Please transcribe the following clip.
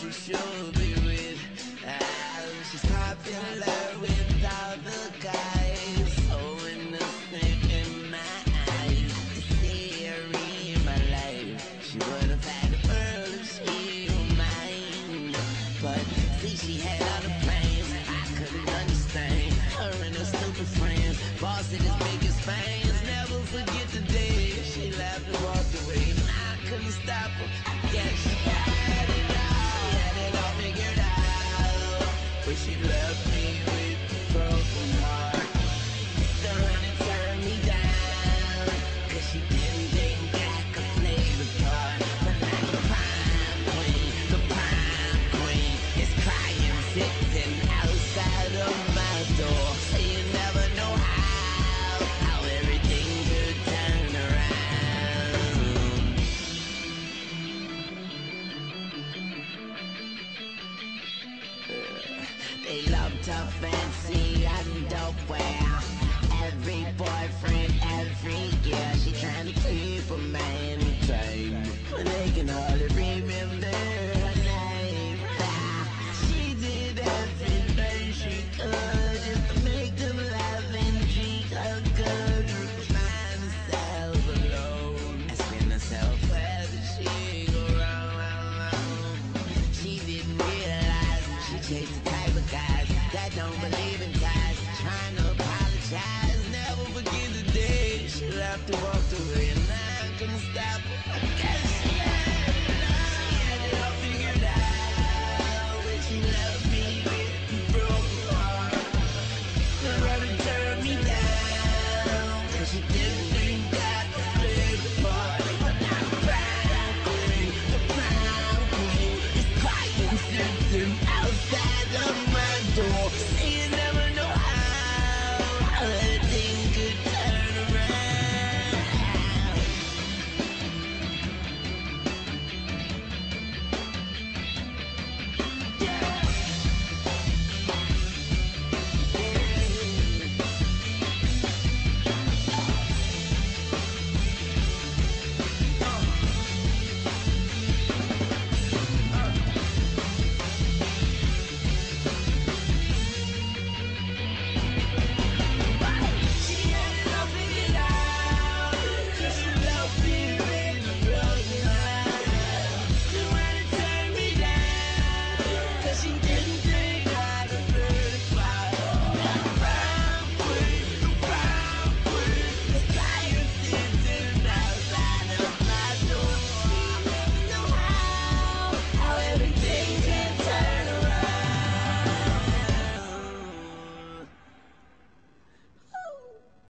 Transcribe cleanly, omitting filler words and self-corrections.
she should be with. She's popular with all the guys, so innocent in my eyes. To see her in my life, she would have had the world if she were mine. But see, she had other plans, I couldn't understand. Her and her stupid friends, boss at his biggest fans. Never forget the day she laughed and walked away. I couldn't stop her, yeah, she had it all. She had it all figured out, but she left me with a broken heart. The honey turned me down, cause she didn't think I could play the part. But now the prime queen is crying, sitting outside of my door. So you never know how everything could turn around. They love to fancy and dope wear. Every boyfriend, every year, she trying to keep a man tame, but they can hardly remember her name. She did everything she could just to make them laugh and treat her good. Find herself alone, asking herself where did she go wrong. She didn't realize she chased the type of guys that don't believe in ties, trying to apologize. Never forget the day she left the world.